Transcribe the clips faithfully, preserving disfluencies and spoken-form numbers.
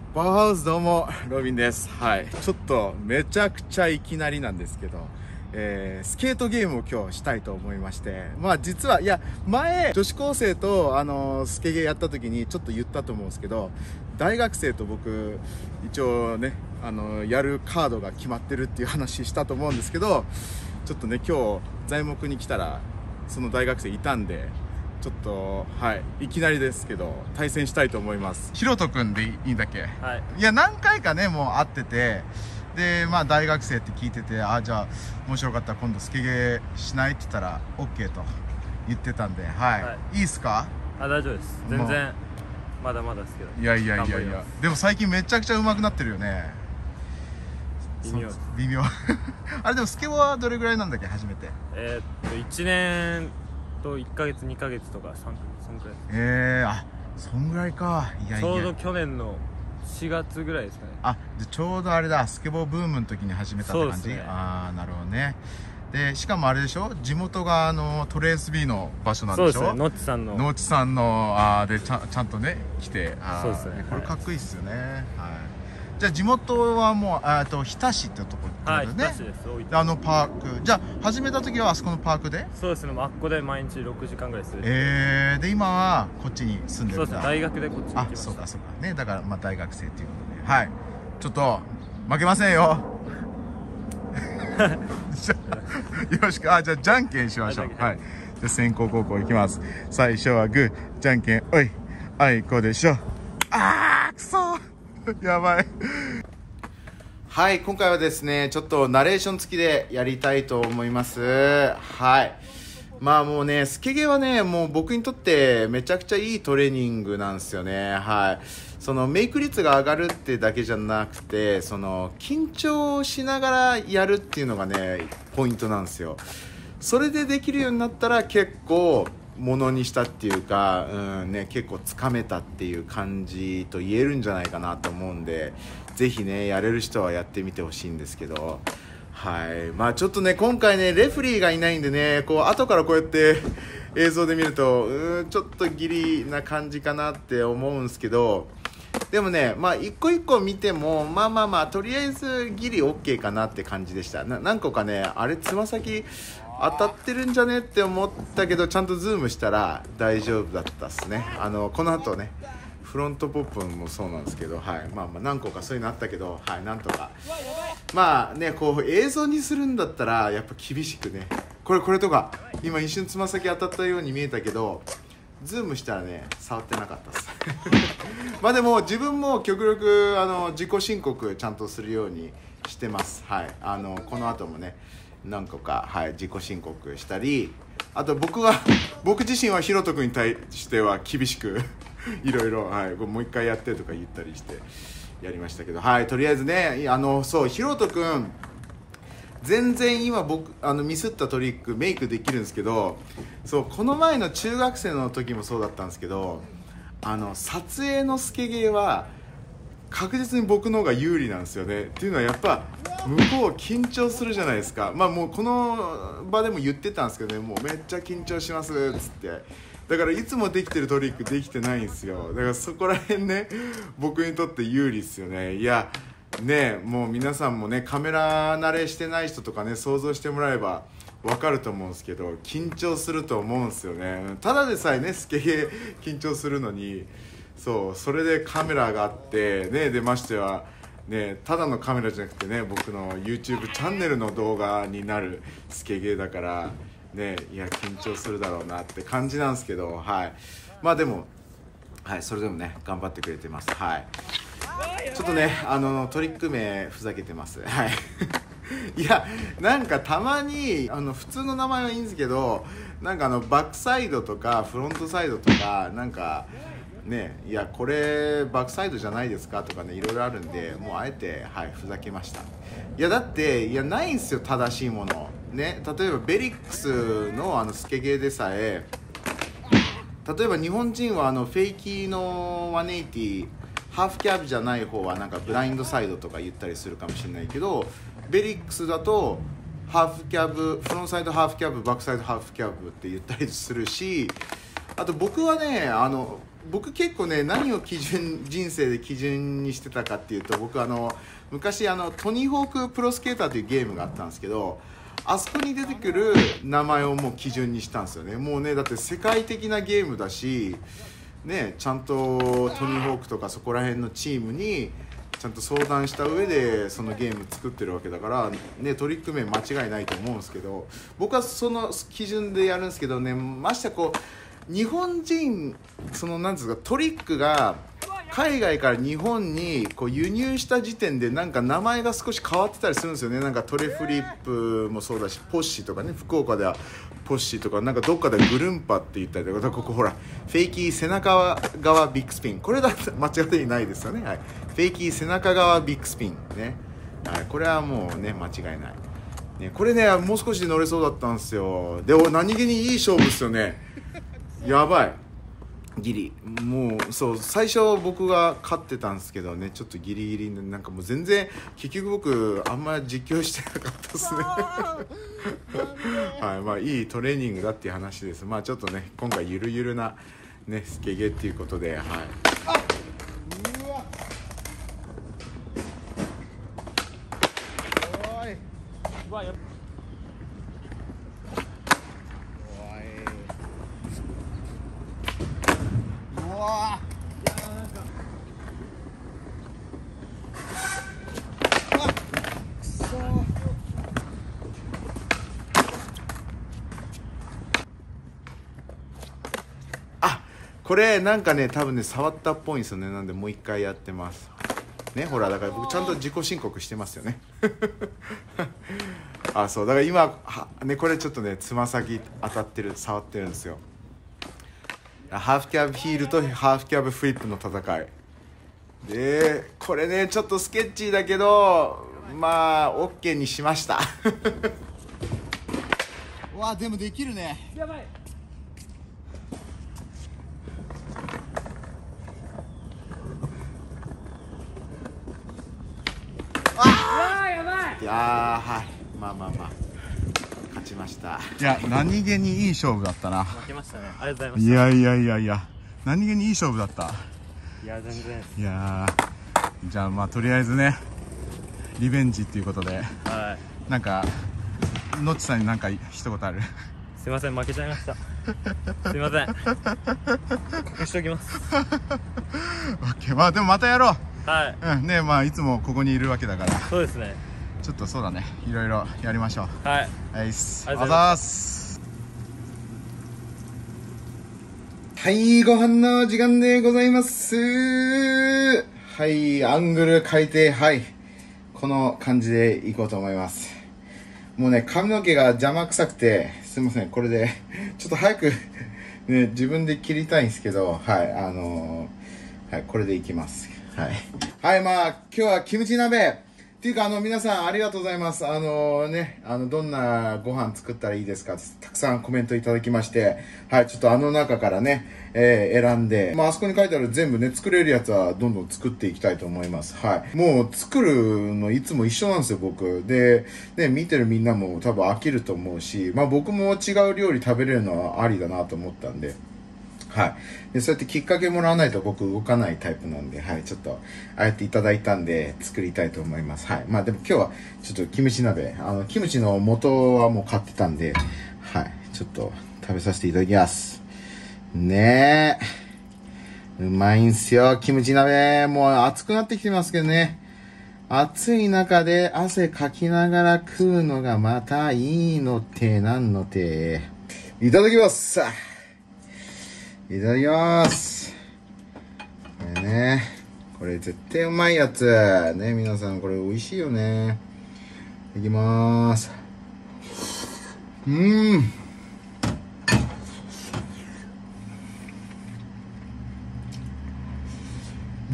パワーハウスどうもロビンです。はい、ちょっとめちゃくちゃいきなりなんですけど、えー、スケートゲームを今日したいと思いまして、まあ実はいや前女子高生とあのスケゲーやった時にちょっと言ったと思うんですけど、大学生と僕一応ねあのやるカードが決まってるっていう話したと思うんですけど、ちょっとね今日材木に来たらその大学生いたんで、ちょっとはいいきなりですけど対戦したいと思います。ひろとくんでいいんだっけ？ はい。 いや何回かねもう会ってて、でまあ大学生って聞いてて、あじゃあ面白かったら今度スケゲーしないって言ったら オーケー と言ってたんで、はい、はい、いいっすか？ あ、大丈夫です。全然まだまだですけど。 いやいやいやいや、でも最近めちゃくちゃ上手くなってるよね。 微妙です微妙あれでもスケボーはどれぐらいなんだっけ初めて？ えー、っといちねんといっかげつにかげつとかさんそんくらいです。 えー、あそんぐらいか。いやいや、 ちょうど去年のしがつぐらいですかね。 あでちょうどあれだ、スケボーブームの時に始めたって感じ。 ね、 ああなるほどね。でしかもあれでしょ、地元があのトレースビーの場所なんでしょ？ そうですね、ノッチさんのノッチさんのあでちゃちゃんとね来て、あそうですね、 これかっこいいっすよね。はい、はい、じゃあ地元はもうあと日田市ってところですね。 はい、日田市です。 あのパーク、じゃあ始めた時はあそこのパークで？ そうですね、あっこで毎日ろくじかんぐらいする。 えー、で今はこっちに住んでるんだ。 そうですね、大学でこっちに来ました。 あ、そうかそうかね、だからまあ大学生ということで、はい、ちょっと負けませんよじゃよろしく。あ、じゃあじゃんけんしましょう。はい、じゃあ先攻後攻いきます。最初はグーじゃんけんおい、あいこでしょ。あーくそやばい。はい、今回はですねちょっとナレーション付きでやりたいと思います。はい、まあもうねスケゲーはねもう僕にとってめちゃくちゃいいトレーニングなんですよね。はい、そのメイク率が上がるってだけじゃなくて、その緊張しながらやるっていうのがねポイントなんですよ。それでできるようになったら結構ものにしたっていうか、うんね、結構つかめたっていう感じと言えるんじゃないかなと思うんで、ぜひねやれる人はやってみてほしいんですけど、はい、まあちょっとね今回ねレフリーがいないんでね、こう後からこうやって映像で見るとうーんちょっとギリな感じかなって思うんですけど、でもねまあ一個一個見てもまあまあまあとりあえずギリ OK かなって感じでした。な何個かねあれつま先当たってるんじゃねって思ったけど、ちゃんとズームしたら大丈夫だったっすね。あのこの後ねフロントポップもそうなんですけど、はい、まあまあ何個かそういうのあったけど、はい、なんとかまあねこう映像にするんだったらやっぱ厳しくね、これこれとか今一瞬つま先当たったように見えたけどズームしたらね触ってなかったっすまあでも自分も極力あの自己申告ちゃんとするようにしてます。はい、あのこの後もね何個か、はい、自己申告したり、あと僕は僕自身はひろとくんに対しては厳しくいろいろ、はい、もう一回やってとか言ったりしてやりましたけど、はい、とりあえずねあのそうひろとくん全然今僕あのミスったトリックメイクできるんですけど、そうこの前の中学生の時もそうだったんですけど、あの撮影のスケゲーは確実に僕の方が有利なんですよね。っていうのはやっぱ向こう緊張するじゃないですか。まあもうこの場でも言ってたんですけどね、もうめっちゃ緊張しますっつって、だからいつもできてるトリックできてないんですよ。だからそこら辺ね僕にとって有利ですよね。いやねもう皆さんもねカメラ慣れしてない人とかね想像してもらえば分かると思うんですけど、緊張すると思うんですよね。ただでさえねスケゲー緊張するのに、そうそれでカメラがあってね、でましてはねただのカメラじゃなくてね僕の YouTube チャンネルの動画になるスケゲーだからね、いや緊張するだろうなって感じなんですけど、はいまあでもはいそれでもね頑張ってくれてます。はいちょっとねあのトリック名ふざけてますはいいやなんかたまにあの普通の名前はいいんですけど、なんかあのバックサイドとかフロントサイドとかなんかね、いやこれバックサイドじゃないですかとかねいろいろあるんで、もうあえてはいふざけました。いやだっていやないんですよ正しいものね。例えばベリックスのあのスケゲーでさえ、例えば日本人はあのフェイキーのひゃくはちじゅうハーフキャブじゃない方はなんかブラインドサイドとか言ったりするかもしれないけど、ベリックスだとハーフキャブ、フロントサイドハーフキャブ、バックサイドハーフキャブって言ったりするし、あと僕はねあの僕結構ね何を基準人生で基準にしてたかっていうと、僕あの昔あのトニーホークプロスケーターというゲームがあったんですけど、あそこに出てくる名前をもう基準にしたんですよね。もうねだって世界的なゲームだしね、ちゃんとトニーホークとかそこら辺のチームにちゃんと相談した上でそのゲーム作ってるわけだからね、トリック面間違いないと思うんですけど、僕はその基準でやるんですけどね、ましてこう日本人そのなんですかトリックが海外から日本にこう輸入した時点でなんか名前が少し変わってたりするんですよね。なんかトレフリップもそうだし、ポッシーとかね、福岡ではポッシーとか、なんかどっかでグルンパって言ったりとか、ここほらフェイキー背中側ビッグスピン、これだって間違ってないですよね、はい、フェイキー背中側ビッグスピンね、はい、これはもうね間違いない、ね、これねもう少しで乗れそうだったんですよ。でも何気にいい勝負ですよね。やばいギリ、もうそう最初僕が勝ってたんですけどね、ちょっとギリギリなんかもう全然結局僕あんまり実況してなかったですね。はい、まあいいトレーニングだっていう話です。まあちょっとね今回ゆるゆるなねスケゲっていうことで、はい。あうわおいうわやっこれなんかね多分ね触ったっぽいんですよね。なんでもう一回やってますね。ほらだから僕ちゃんと自己申告してますよね。あそうだから今はねこれちょっとねつま先当たってる触ってるんですよ。ハーフキャブヒールとハーフキャブフリップの戦いで、これねちょっとスケッチーだけどまあ OK にしました。わあでもできるね。やばい。ああやばい。いやはいまあまあまあ勝ちました。いや何気にいい勝負だったな。 負けましたね。ありがとうございました。 いやいやいやいや何気にいい勝負だった。 いや全然。 いやじゃあまあとりあえずねリベンジっていうことで、はい、なんかのっちさんに何か一言ある？ すいません負けちゃいました。すいません。隠しておきます。オッケー、まあでもまたやろう。 はい、 うん、ねまあいつもここにいるわけだから。 そうですね。 ちょっとそうだね、いろいろやりましょう。 はい。 はい、ありがとうございます。はい、ご飯の時間でございます。はい、アングル変えて、はい、この感じでいこうと思います。もうね、髪の毛が邪魔くさくて、すいません、これで、ちょっと早く、ね、自分で切りたいんですけど、はい、あのー、はい、これでいきます。はい。はい、まあ、今日はキムチ鍋っていうか、あの、皆さんありがとうございます。あのね、あの、どんなご飯作ったらいいですかってたくさんコメントいただきまして、はい、ちょっとあの中からね、えー、選んで、まあ、あそこに書いてある全部ね、作れるやつはどんどん作っていきたいと思います。はい。もう作るのいつも一緒なんですよ、僕。で、ね、見てるみんなも多分飽きると思うし、まあ僕も違う料理食べれるのはありだなと思ったんで、はい。で、そうやってきっかけもらわないと僕動かないタイプなんで、はい。ちょっと、ああやっていただいたんで、作りたいと思います。はい。まあでも今日は、ちょっとキムチ鍋、あの、キムチの元はもう買ってたんで、はい。ちょっと、食べさせていただきます。ねえ。うまいんすよ、キムチ鍋。もう暑くなってきてますけどね。暑い中で汗かきながら食うのがまたいいのってなんのて。いただきます。いただきます。これね、これ絶対うまいやつ。ね、皆さんこれ美味しいよね。いきまーす。うーん。うん。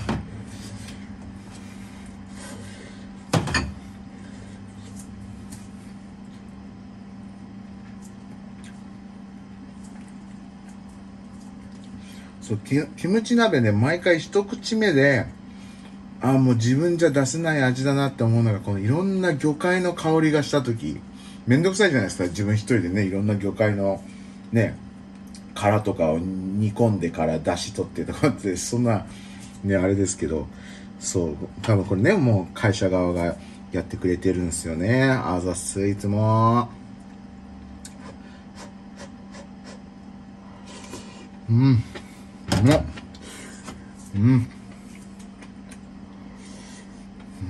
そう、キキムチ鍋ね、毎回一口目で、ああ、もう自分じゃ出せない味だなって思うのが、このいろんな魚介の香りがしたとき、めんどくさいじゃないですか、自分一人でね、いろんな魚介の、ね、 殻とかを煮込んでから出し取ってとかって、そんなねあれですけど、そう多分これねもう会社側がやってくれてるんですよね。あざっす、いつも。うん、うまっ、うん、うん。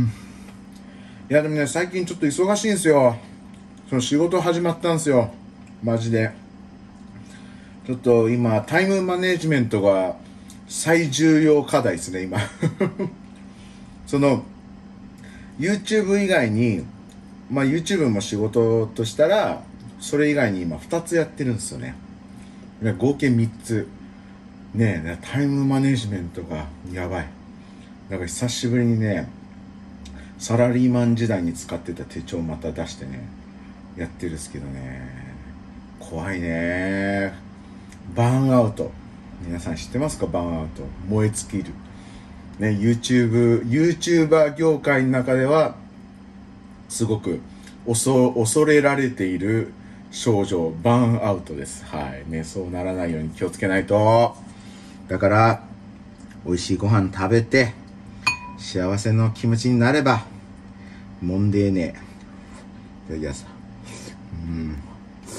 いやでもね、最近ちょっと忙しいんですよ。その仕事始まったんですよ、マジで。ちょっと今タイムマネジメントが最重要課題ですね今その YouTube 以外に、まあ YouTube も仕事としたらそれ以外に今ふたつやってるんですよね。合計みっつねえ、タイムマネジメントがやばい。なんか久しぶりにね、サラリーマン時代に使ってた手帳をまた出してねやってるんですけどね、怖いね。バーンアウト、皆さん知ってますか？バーンアウト、燃え尽きるね。 YouTube YouTuber 業界の中ではすごく恐恐れられている症状、バーンアウトです。はいね、そうならないように気をつけないと。だから美味しいご飯食べて幸せの気持ちになれば問題ねえ。いただきます。うん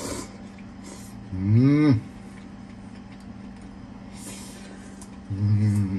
うんうん